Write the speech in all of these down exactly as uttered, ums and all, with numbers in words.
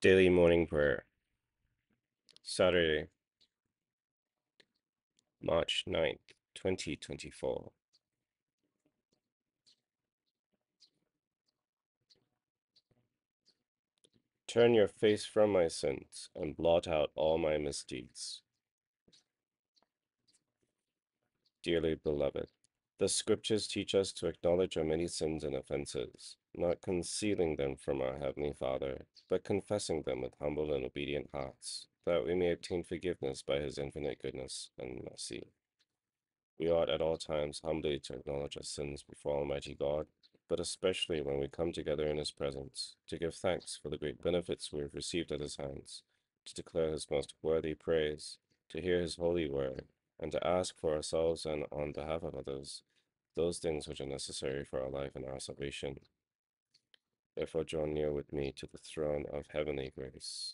Daily Morning Prayer, Saturday, March ninth, twenty twenty-four. Turn your face from my sins and blot out all my misdeeds. Dearly beloved, the Scriptures teach us to acknowledge our many sins and offenses, not concealing them from our Heavenly Father, but confessing them with humble and obedient hearts, that we may obtain forgiveness by His infinite goodness and mercy. We ought at all times humbly to acknowledge our sins before Almighty God, but especially when we come together in His presence, to give thanks for the great benefits we have received at His hands, to declare His most worthy praise, to hear His holy word, and to ask for ourselves and on behalf of others those things which are necessary for our life and our salvation. Therefore draw near with me to the throne of heavenly grace.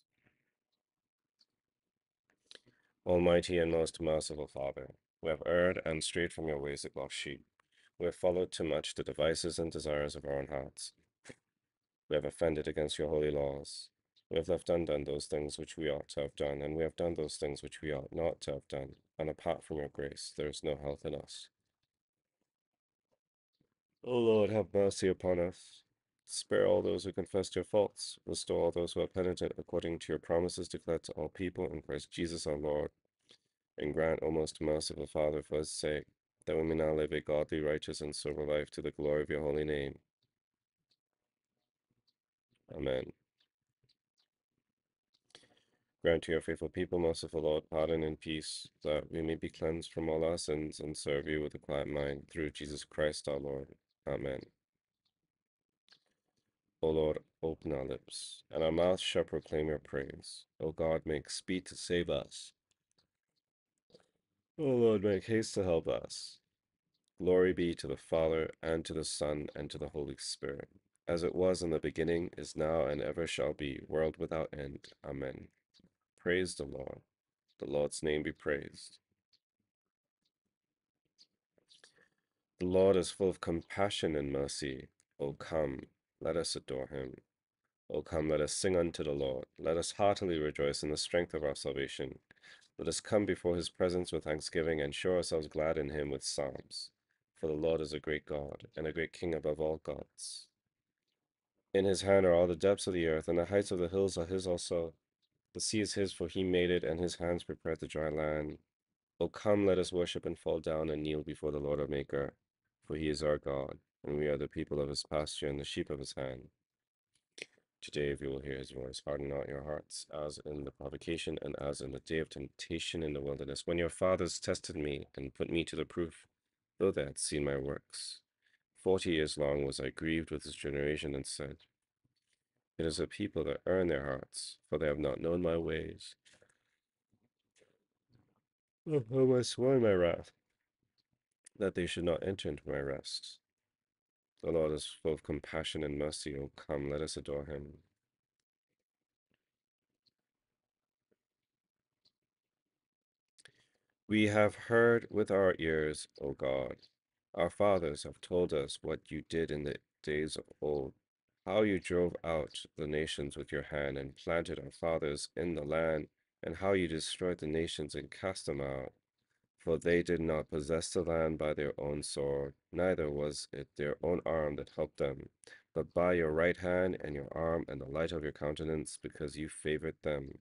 Almighty and most merciful Father, we have erred and strayed from your ways like lost sheep. We have followed too much the devices and desires of our own hearts. We have offended against your holy laws. We have left undone those things which we ought to have done, and we have done those things which we ought not to have done. And apart from your grace, there is no health in us. O Lord, have mercy upon us. Spare all those who confess their faults. Restore all those who are penitent according to your promises declared to all people in Christ Jesus our Lord. And grant, O most merciful Father, for his sake, that we may now live a godly, righteous, and sober life to the glory of your holy name. Amen. Grant to your faithful people, merciful Lord, pardon and peace, that we may be cleansed from all our sins and serve you with a quiet mind, through Jesus Christ our Lord. Amen. O Lord, open our lips, and our mouths shall proclaim your praise. O God, make speed to save us. O Lord, make haste to help us. Glory be to the Father, and to the Son, and to the Holy Spirit, as it was in the beginning, is now, and ever shall be, world without end. Amen. Praise the Lord. The Lord's name be praised. The Lord is full of compassion and mercy. O come, let us adore him. O come, let us sing unto the Lord. Let us heartily rejoice in the strength of our salvation. Let us come before his presence with thanksgiving, and show ourselves glad in him with psalms. For the Lord is a great God, and a great King above all gods. In his hand are all the depths of the earth, and the heights of the hills are his also. The sea is his, for he made it, and his hands prepared the dry land. O come, let us worship and fall down and kneel before the Lord our Maker. For he is our God, and we are the people of his pasture and the sheep of his hand. Today, if you will hear his voice, harden not your hearts, as in the provocation and as in the day of temptation in the wilderness, when your fathers tested me and put me to the proof, though they had seen my works. Forty years long was I grieved with this generation, and said, it is a people that earn their hearts, for they have not known my ways. Of whom I swore in my wrath, that they should not enter into my rest. The Lord is full of compassion and mercy. O come, let us adore him. We have heard with our ears, O God. Our fathers have told us what you did in the days of old, how you drove out the nations with your hand and planted our fathers in the land, and how you destroyed the nations and cast them out. For they did not possess the land by their own sword, neither was it their own arm that helped them, but by your right hand and your arm and the light of your countenance, because you favored them.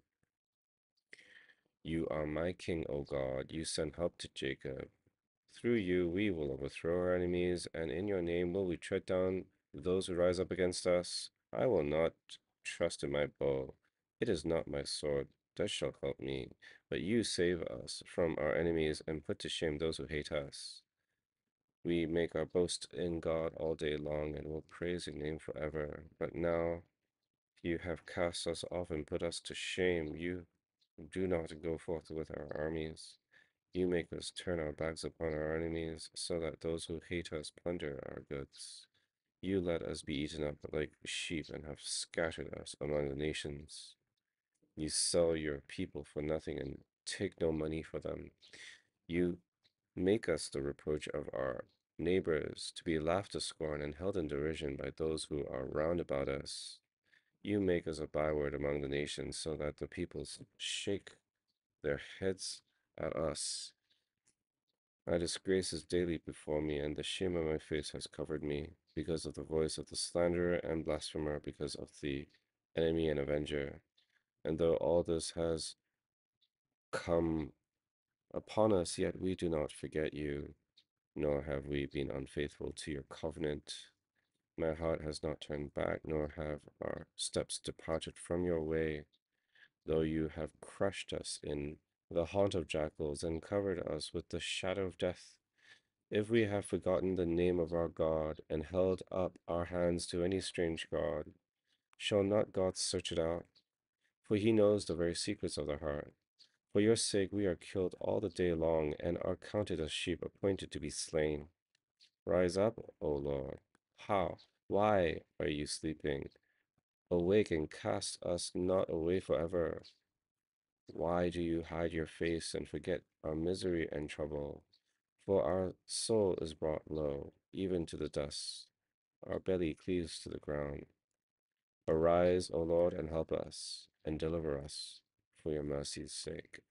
You are my king, O God. You send help to Jacob. Through you we will overthrow our enemies, and in your name will we tread down those who rise up against us. I will not trust in my bow. It is not my sword that shall help me, but you save us from our enemies and put to shame those who hate us. We make our boast in God all day long and will praise your name forever. But now you have cast us off and put us to shame. You do not go forth with our armies. You make us turn our backs upon our enemies, so that those who hate us plunder our goods. You let us be eaten up like sheep and have scattered us among the nations. You sell your people for nothing and take no money for them. You make us the reproach of our neighbors, to be laughed to scorn and held in derision by those who are round about us. You make us a byword among the nations, so that the peoples shake their heads at us. My disgrace is daily before me, and the shame of my face has covered me, because of the voice of the slanderer and blasphemer, because of the enemy and avenger. And though all this has come upon us, yet we do not forget you, nor have we been unfaithful to your covenant. My heart has not turned back, nor have our steps departed from your way, though you have crushed us in the haunt of jackals and covered us with the shadow of death. If we have forgotten the name of our God and held up our hands to any strange God, shall not God search it out? For he knows the very secrets of the heart. For your sake we are killed all the day long, and are counted as sheep appointed to be slain. Rise up, O Lord. How? Why are you sleeping? Awake and cast us not away forever. Why do you hide your face and forget our misery and trouble? For our soul is brought low, even to the dust. Our belly cleaves to the ground. Arise, O Lord, and help us, and deliver us, for your mercy's sake.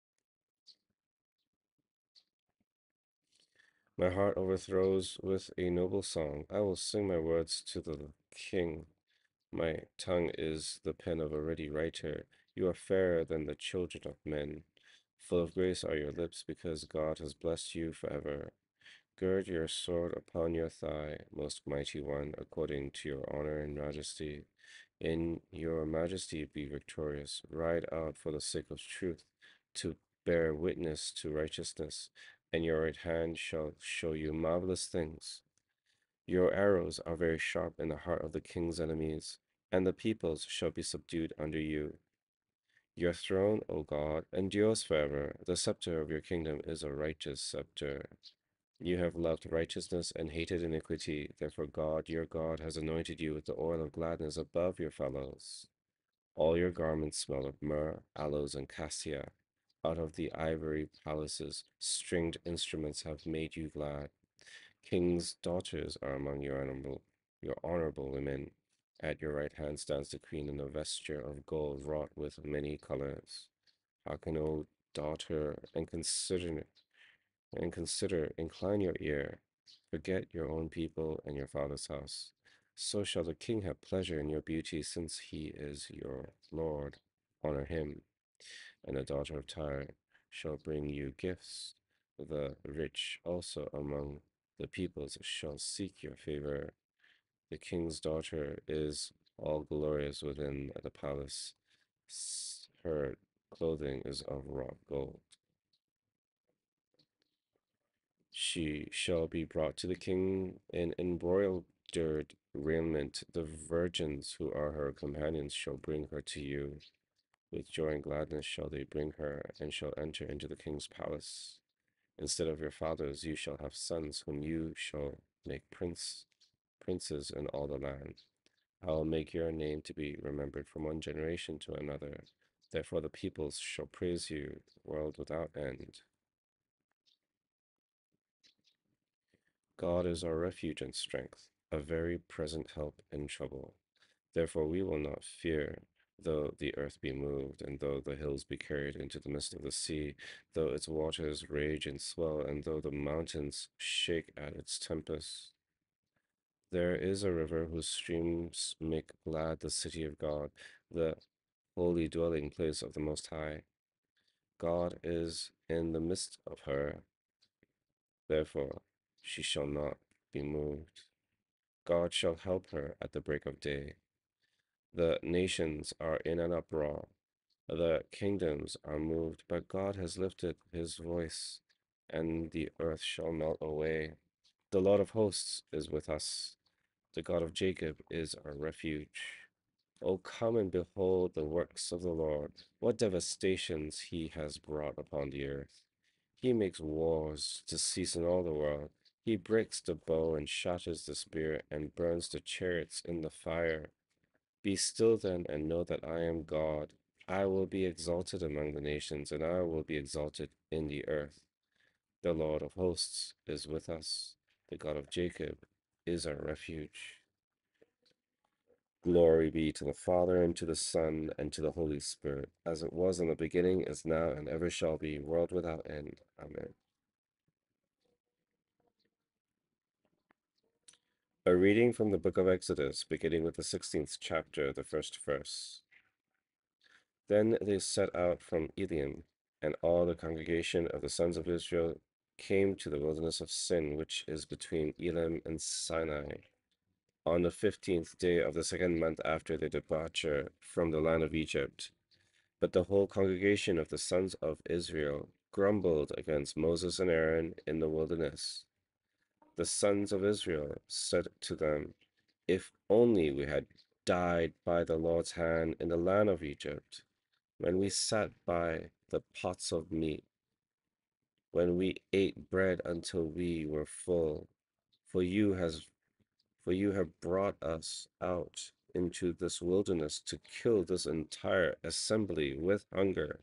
My heart overthrows with a noble song. I will sing my words to the King. My tongue is the pen of a ready writer. You are fairer than the children of men. Full of grace are your lips, because God has blessed you forever. Gird your sword upon your thigh, most mighty one, according to your honor and majesty. In your majesty be victorious. Ride out for the sake of truth, to bear witness to righteousness, and your right hand shall show you marvelous things. Your arrows are very sharp in the heart of the king's enemies, and the peoples shall be subdued under you. Your throne, O God, endures forever. The scepter of your kingdom is a righteous scepter. You have loved righteousness and hated iniquity. Therefore God, your God, has anointed you with the oil of gladness above your fellows. All your garments smell of myrrh, aloes, and cassia. Out of the ivory palaces, stringed instruments have made you glad. King's daughters are among your honorable, your honorable women. At your right hand stands the queen in a vesture of gold wrought with many colors. Hearken, O daughter, and consider and consider, incline your ear. Forget your own people and your father's house. So shall the king have pleasure in your beauty, since he is your Lord. Honor him. And the daughter of Tyre shall bring you gifts. The rich also among the peoples shall seek your favor. The king's daughter is all glorious within the palace. Her clothing is of wrought gold. She shall be brought to the king in embroidered raiment. The virgins who are her companions shall bring her to you. With joy and gladness shall they bring her, and shall enter into the king's palace. Instead of your fathers, you shall have sons, whom you shall make prince, princes in all the land. I will make your name to be remembered from one generation to another. Therefore the peoples shall praise you, world without end. God is our refuge and strength, a very present help in trouble. Therefore we will not fear, though the earth be moved, and though the hills be carried into the midst of the sea, though its waters rage and swell, and though the mountains shake at its tempest. There is a river whose streams make glad the city of God, the holy dwelling place of the Most High. God is in the midst of her, therefore she shall not be moved. God shall help her at the break of day. The nations are in an uproar, the kingdoms are moved, but God has lifted his voice, and the earth shall melt away. The Lord of hosts is with us, the God of Jacob is our refuge. O come and behold the works of the Lord, what devastations he has brought upon the earth. He makes wars to cease in all the world. He breaks the bow and shatters the spear and burns the chariots in the fire. Be still then and know that I am God. I will be exalted among the nations, and I will be exalted in the earth. The Lord of hosts is with us. The God of Jacob is our refuge. Glory be to the Father, and to the Son, and to the Holy Spirit, as it was in the beginning, is now, and ever shall be, world without end. Amen. A reading from the book of Exodus, beginning with the sixteenth chapter, the first verse. Then they set out from Elim, and all the congregation of the sons of Israel came to the wilderness of Sin, which is between Elim and Sinai, on the fifteenth day of the second month after their departure from the land of Egypt. But the whole congregation of the sons of Israel grumbled against Moses and Aaron in the wilderness. The sons of Israel said to them, "If only we had died by the Lord's hand in the land of Egypt, when we sat by the pots of meat, when we ate bread until we were full. For you has for you have brought us out into this wilderness to kill this entire assembly with hunger."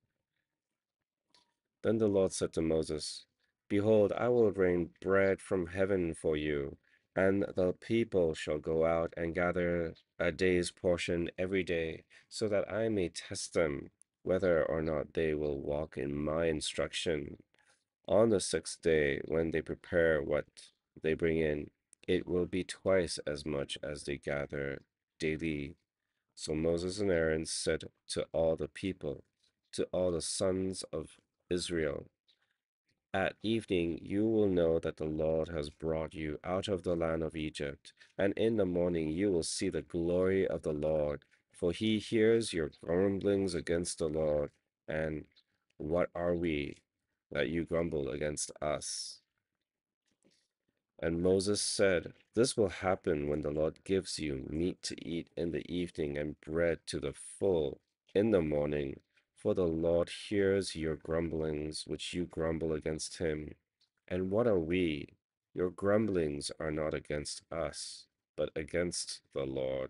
Then the Lord said to Moses, "Behold, I will rain bread from heaven for you, and the people shall go out and gather a day's portion every day, so that I may test them, whether or not they will walk in my instruction. On the sixth day, when they prepare what they bring in, it will be twice as much as they gather daily." So Moses and Aaron said to all the people, to all the sons of Israel, "At evening you will know that the Lord has brought you out of the land of Egypt, and in the morning you will see the glory of the Lord, for he hears your grumblings against the Lord. And what are we that you grumble against us?" And Moses said, "This will happen when the Lord gives you meat to eat in the evening and bread to the full in the morning, for the Lord hears your grumblings which you grumble against him. And what are we? Your grumblings are not against us, but against the Lord."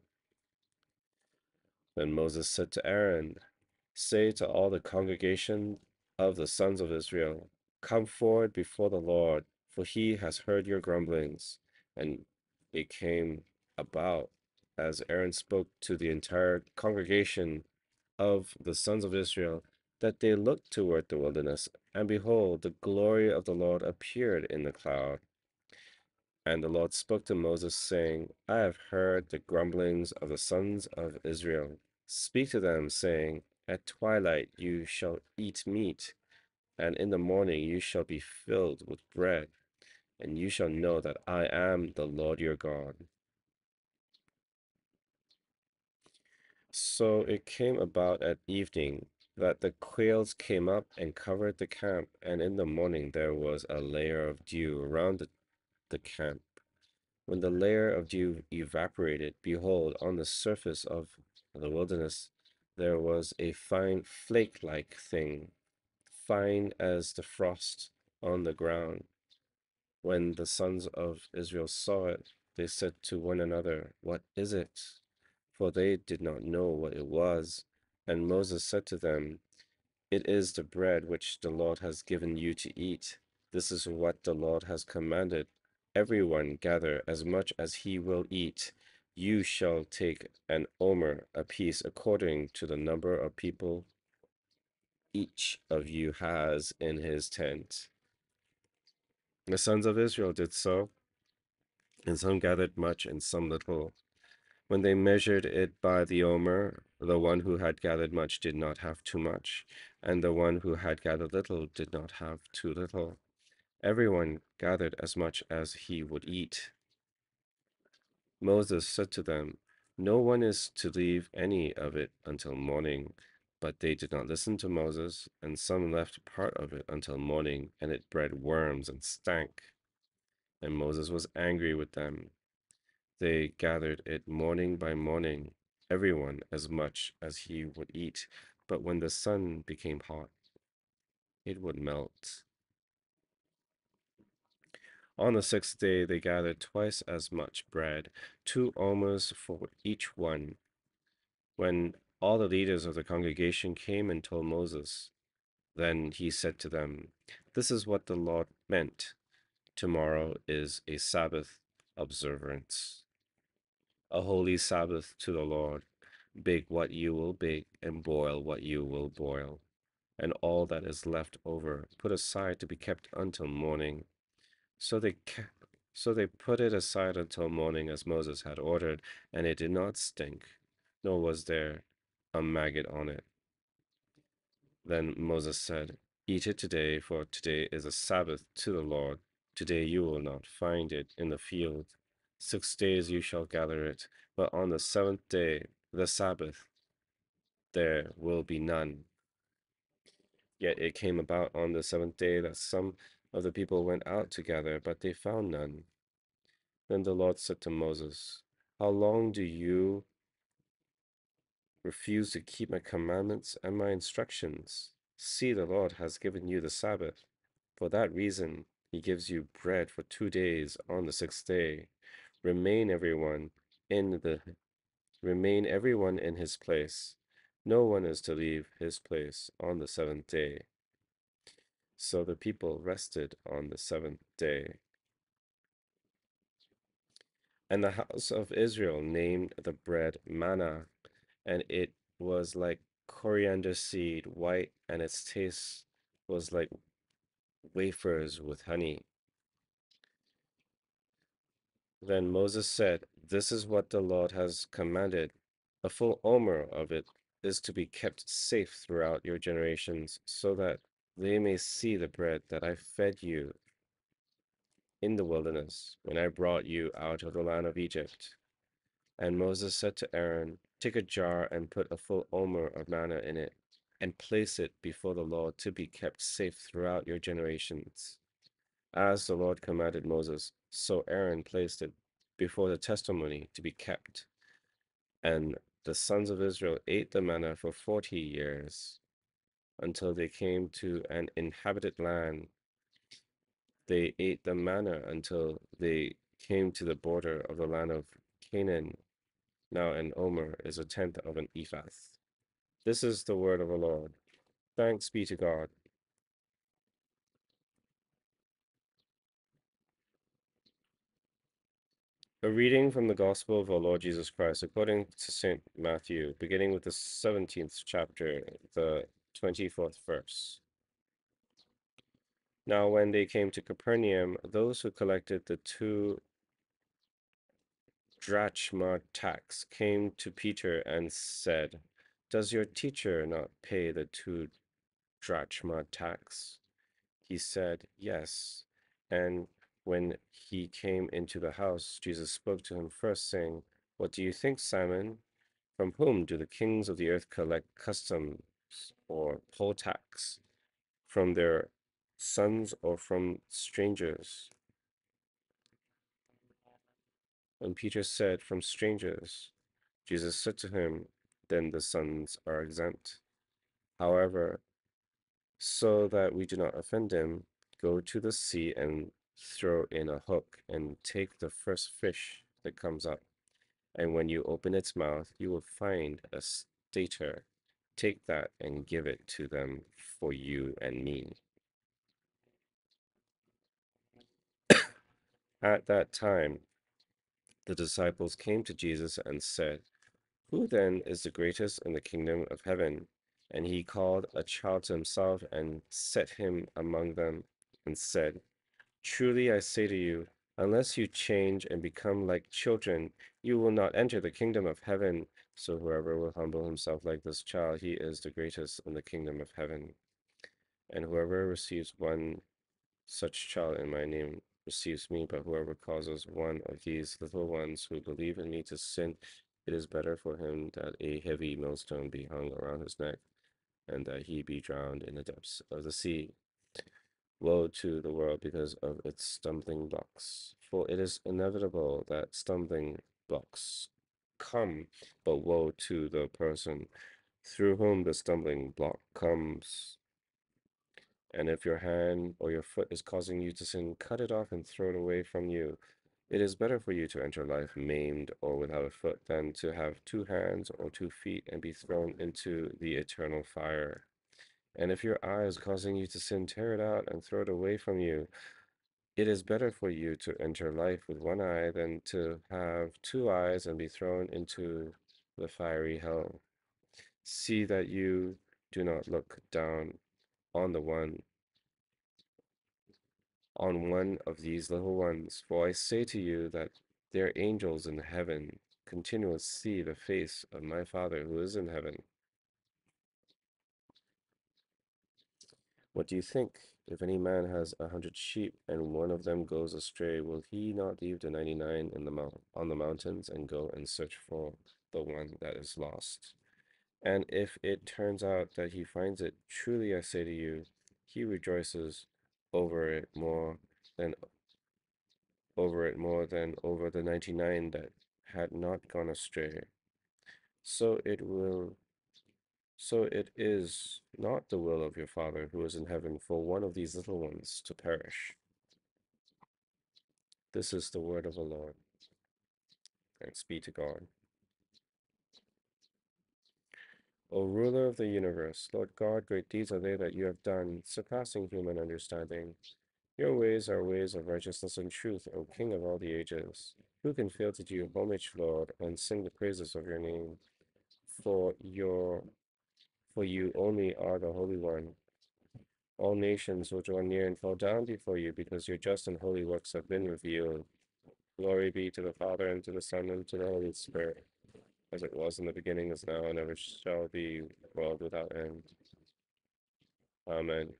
Then Moses said to Aaron, "Say to all the congregation of the sons of Israel, 'Come forward before the Lord, for he has heard your grumblings.'" And it came about, as Aaron spoke to the entire congregation of the sons of Israel, that they looked toward the wilderness, and behold, the glory of the Lord appeared in the cloud. And the Lord spoke to Moses, saying, "I have heard the grumblings of the sons of Israel. Speak to them, saying, At twilight you shall eat meat, and in the morning you shall be filled with bread, and you shall know that I am the Lord your God." So it came about at evening that the quails came up and covered the camp, and in the morning there was a layer of dew around the, the camp. When the layer of dew evaporated, behold, on the surface of the wilderness there was a fine flake-like thing, fine as the frost on the ground. When the sons of Israel saw it, they said to one another, "What is it?" For they did not know what it was. And Moses said to them, "It is the bread which the Lord has given you to eat. This is what the Lord has commanded. Everyone gather as much as he will eat. You shall take an omer apiece according to the number of people each of you has in his tent." The sons of Israel did so, and some gathered much and some little. When they measured it by the omer, the one who had gathered much did not have too much, and the one who had gathered little did not have too little. Everyone gathered as much as he would eat. Moses said to them, "No one is to leave any of it until morning." But they did not listen to Moses, and some left part of it until morning, and it bred worms and stank. And Moses was angry with them. They gathered it morning by morning, everyone as much as he would eat. But when the sun became hot, it would melt. On the sixth day they gathered twice as much bread, two omers for each one. When all the leaders of the congregation came and told Moses, then he said to them, "This is what the Lord meant. Tomorrow is a Sabbath observance." a holy Sabbath to the Lord. Bake what you will bake, and boil what you will boil, and all that is left over put aside to be kept until morning. So they ca- so they put it aside until morning, as Moses had ordered, and it did not stink, nor was there a maggot on it. Then Moses said, Eat it today, for today is a Sabbath to the Lord. Today you will not find it in the field. Six days you shall gather it, but on the seventh day, the Sabbath, there will be none. Yet it came about on the seventh day that some of the people went out to gather, but they found none. Then the Lord said to Moses, How long do you refuse to keep my commandments and my instructions? See, the Lord has given you the Sabbath. For that reason, he gives you bread for two days on the sixth day. Remain everyone in the remain everyone in his place. No one is to leave his place on the seventh day. So the people rested on the seventh day. And the house of Israel named the bread manna, and it was like coriander seed, white, and its taste was like wafers with honey. Then Moses said, This is what the Lord has commanded. A full omer of it is to be kept safe throughout your generations, so that they may see the bread that I fed you in the wilderness when I brought you out of the land of Egypt. And Moses said to Aaron, Take a jar and put a full omer of manna in it, and place it before the Lord to be kept safe throughout your generations. As the Lord commanded Moses, so Aaron placed it before the testimony to be kept. And the sons of Israel ate the manna for forty years, until they came to an inhabited land. They ate the manna until they came to the border of the land of Canaan. Now an omer is a tenth of an ephah. This is the word of the Lord. Thanks be to God. A reading from the Gospel of our Lord Jesus Christ according to Saint Matthew, beginning with the seventeenth chapter, the twenty-fourth verse. Now, when they came to Capernaum, those who collected the two drachma tax came to Peter and said, Does your teacher not pay the two drachma tax? He said, Yes. And when he came into the house, Jesus spoke to him first, saying, What do you think, Simon? From whom do the kings of the earth collect customs or poll tax? From their sons or from strangers? And Peter said, From strangers. Jesus said to him, Then the sons are exempt. However, so that we do not offend them, go to the sea and throw in a hook and take the first fish that comes up. And when you open its mouth, you will find a stater. Take that and give it to them for you and me. At that time, the disciples came to Jesus and said, Who then is the greatest in the kingdom of heaven? And he called a child to himself and set him among them and said, Truly I say to you, unless you change and become like children, you will not enter the kingdom of heaven. So whoever will humble himself like this child, he is the greatest in the kingdom of heaven. And whoever receives one such child in my name receives me, but whoever causes one of these little ones who believe in me to sin, it is better for him that a heavy millstone be hung around his neck, and that he be drowned in the depths of the sea. Woe to the world because of its stumbling blocks, for it is inevitable that stumbling blocks come, but woe to the person through whom the stumbling block comes. And if your hand or your foot is causing you to sin, cut it off and throw it away from you. It is better for you to enter life maimed or without a foot than to have two hands or two feet and be thrown into the eternal fire. And if your eye is causing you to sin, tear it out and throw it away from you. It is better for you to enter life with one eye than to have two eyes and be thrown into the fiery hell. See that you do not look down on the one on one of these little ones, for I say to you that their angels in heaven continually see the face of my Father who is in heaven. What do you think? If any man has a hundred sheep and one of them goes astray, will he not leave the ninety-nine in the mount on the mountains and go and search for the one that is lost? And if it turns out that he finds it, truly I say to you, he rejoices over it more than over it more than over the ninety-nine that had not gone astray. So it will so it is not the will of your Father who is in heaven for one of these little ones to perish. This is the word of the Lord. Thanks be to God. O ruler of the universe, Lord God, great deeds are they that you have done, surpassing human understanding. Your ways are ways of righteousness and truth, O King of all the ages. Who can fail to do you homage, Lord, and sing the praises of your name? For your for you only are the Holy One. All nations will draw near and fall down before you, because your just and holy works have been revealed. Glory be to the Father, and to the Son, and to the Holy Spirit, as it was in the beginning, is now, and ever shall be, world without end. Amen.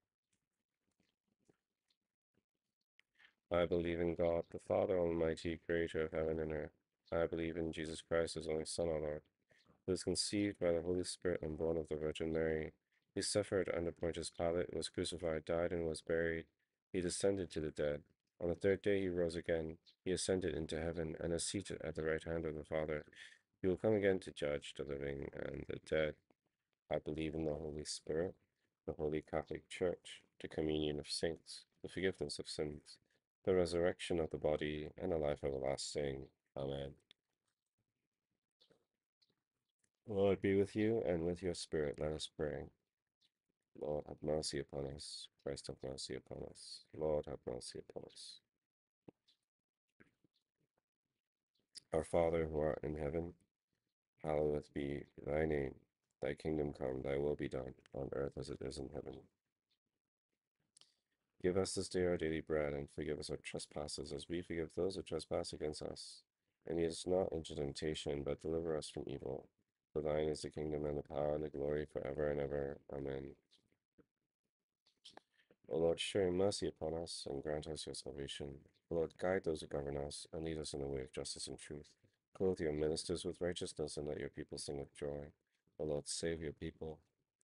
I believe in God, the Father Almighty, creator of heaven and earth. I believe in Jesus Christ, his only Son, our Lord, who was conceived by the Holy Spirit and born of the Virgin Mary. He suffered under Pontius Pilate, was crucified, died, and was buried. He descended to the dead. On the third day he rose again. He ascended into heaven and is seated at the right hand of the Father. He will come again to judge the living and the dead. I believe in the Holy Spirit, the Holy Catholic Church, the communion of saints, the forgiveness of sins, the resurrection of the body, and the life everlasting. Amen. Lord be with you, and with your spirit let us pray. Lord, have mercy upon us. Christ, have mercy upon us. Lord, have mercy upon us. Our Father, who art in heaven, hallowed be thy name. Thy kingdom come, thy will be done, on earth as it is in heaven. Give us this day our daily bread, and forgive us our trespasses, as we forgive those who trespass against us. And lead us not into temptation, but deliver us from evil. For thine is the kingdom, and the power, and the glory, forever and ever. Amen. O Lord, show your mercy upon us, and grant us your salvation. O Lord, guide those who govern us, and lead us in the way of justice and truth. Clothe your ministers with righteousness, and let your people sing with joy. O Lord, save your people,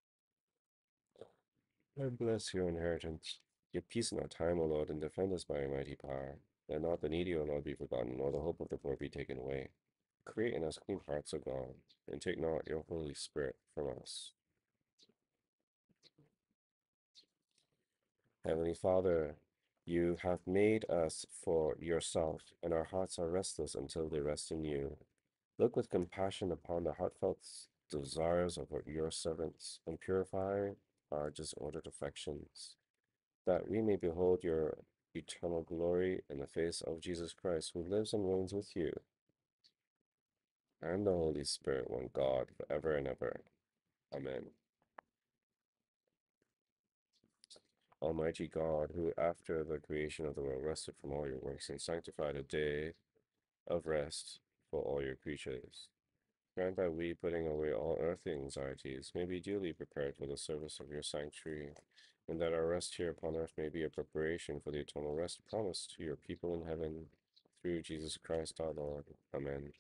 and bless your inheritance. Give peace in our time, O Lord, and defend us by your mighty power. Let not the needy, O Lord, be forgotten, nor the hope of the poor be taken away. Create in us clean hearts, O God, and take not your Holy Spirit from us. Heavenly Father, you have made us for yourself, and our hearts are restless until they rest in you. Look with compassion upon the heartfelt desires of your servants, and purify our disordered affections, that we may behold your eternal glory in the face of Jesus Christ, who lives and reigns with you and the Holy Spirit, one God, forever and ever. Amen. Almighty God, who after the creation of the world rested from all your works and sanctified a day of rest for all your creatures, grant that we, putting away all earthly anxieties, may be duly prepared for the service of your sanctuary, and that our rest here upon earth may be a preparation for the eternal rest promised to your people in heaven, through Jesus Christ our Lord. Amen.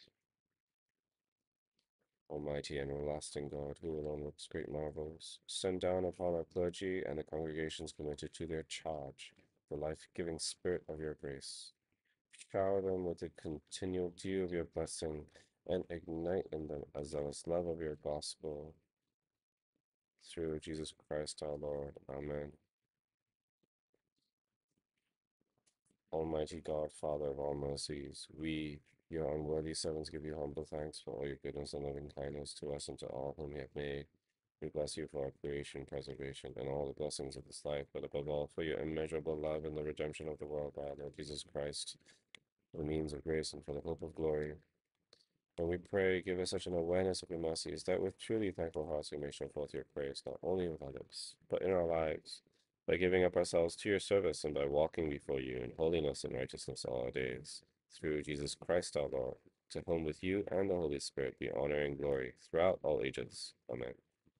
Almighty and everlasting God, who alone works great marvels, send down upon our clergy and the congregations committed to their charge the life-giving spirit of your grace. Shower them with the continual dew of your blessing, and ignite in them a zealous love of your gospel. Through Jesus Christ our Lord. Amen. Almighty God, Father of all mercies, we, your unworthy servants, give you humble thanks for all your goodness and loving kindness to us and to all whom you have made. We bless you for our creation, preservation, and all the blessings of this life, but above all, for your immeasurable love and the redemption of the world by our Lord Jesus Christ, for the means of grace and for the hope of glory. When we pray, give us such an awareness of your mercies that with truly thankful hearts we may show forth your praise, not only with our lips, but in our lives, by giving up ourselves to your service and by walking before you in holiness and righteousness all our days. Through Jesus Christ our Lord, to whom with you and the Holy Spirit be honor and glory throughout all ages. Amen.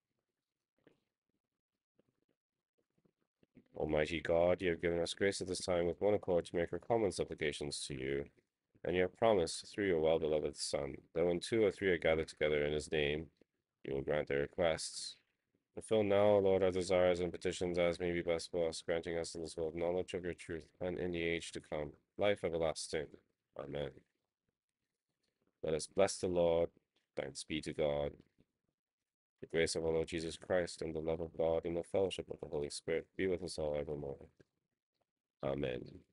Almighty God, you have given us grace at this time with one accord to make our common supplications to you, and you have promised through your well-beloved Son, that when two or three are gathered together in his name, you will grant their requests. Fulfill now, Lord, our desires and petitions as may be best for us, granting us in this world knowledge of your truth, and in the age to come, life everlasting. Amen. Let us bless the Lord. Thanks be to God. The grace of our Lord Jesus Christ, and the love of God, and the fellowship of the Holy Spirit be with us all evermore. Amen.